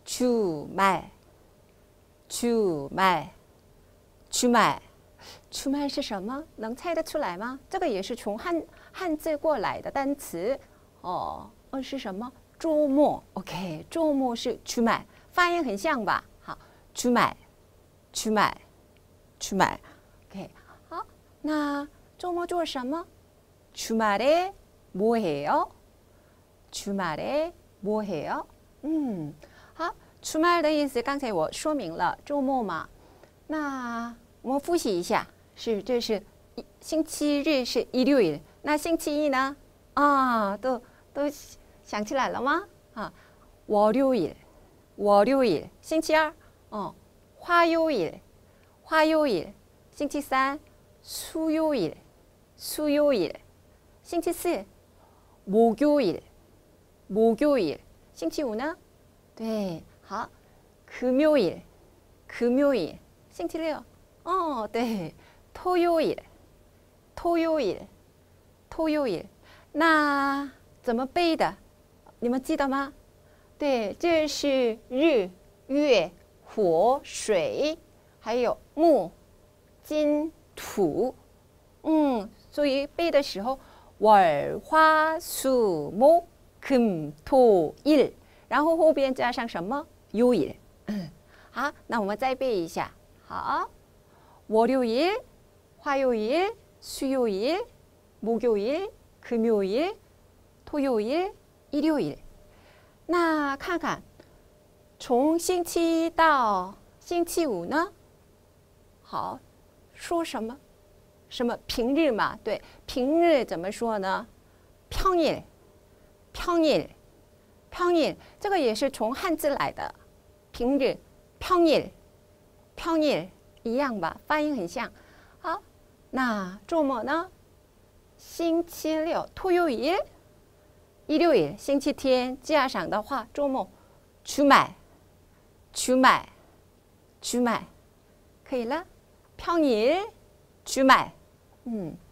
주말, 주말， 주말， 주말是什么？能猜得出来吗？这个也是从汉字过来的单词哦。是什么？周末 ，OK， 周末是주말，发音很像吧？好，주말， 주말， 주말， OK， 好，那周末做什么？주말에 뭐 해요? 주말에 뭐 해요? 好，주말的意思刚才我说明了，周末嘛。那我们复习一下，这是星期日是일요일，那星期一呢？都想起来了吗？월요일， 월요일， 星期二，화요일， 화요일， 星期三，수요일， 수요일， 星期四，목요일， 목요일， 星期五呢？对，好，금요일， 금요일， 星期六，对，토요일， 토요일， 토요일， 那怎么背的？你们记得吗？对，这是日、月、火、水，还有木、金、土。所以背的时候，월、화、수、목、금、토、일，然后后边加上什么？요일。好，那我们再背一下。好，월요일、화요일、수요일、목요일、금요일、토요일、일요일。那看看，从星期一到星期五呢？好，说什么？什么平日嘛？对，平日怎么说呢？평일， 평일， 평일， 这个也是从汉字来的。平日，평일， 평일一样吧，发音很像。好，那周末呢？星期六，토요일， 일요일， 星期天加上的话，周末주말， 주말， 주말， 可以了。평일， 주말。